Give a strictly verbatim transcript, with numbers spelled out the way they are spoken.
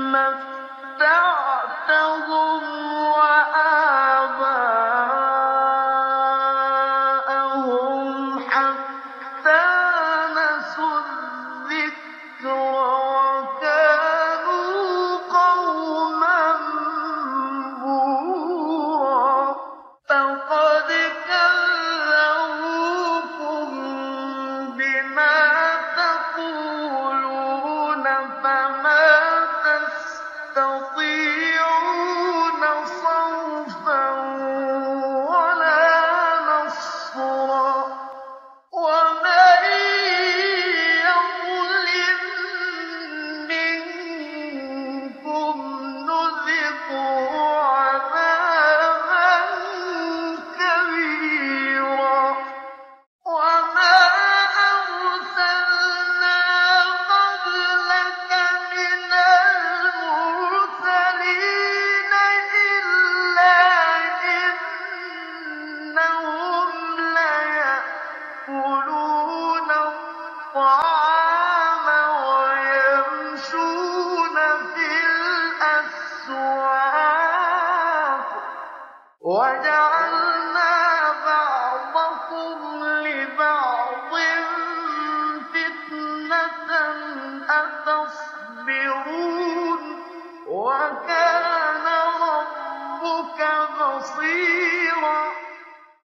متعتهم وآباءهم حتى نسوا الذكر وكانوا قوما بورا فقد كذبوكم بما تقولون فما تستطيعون صرفا ولا نصرا ومن يظلم منكم نذقه عذابا كبيرا وما أرسلنا قبلك من المرسلين إلا إنهم ليأكلون الطعام ويمشون في الأسواق وجعلنا بعضكم لبعض فتنة أتصبرون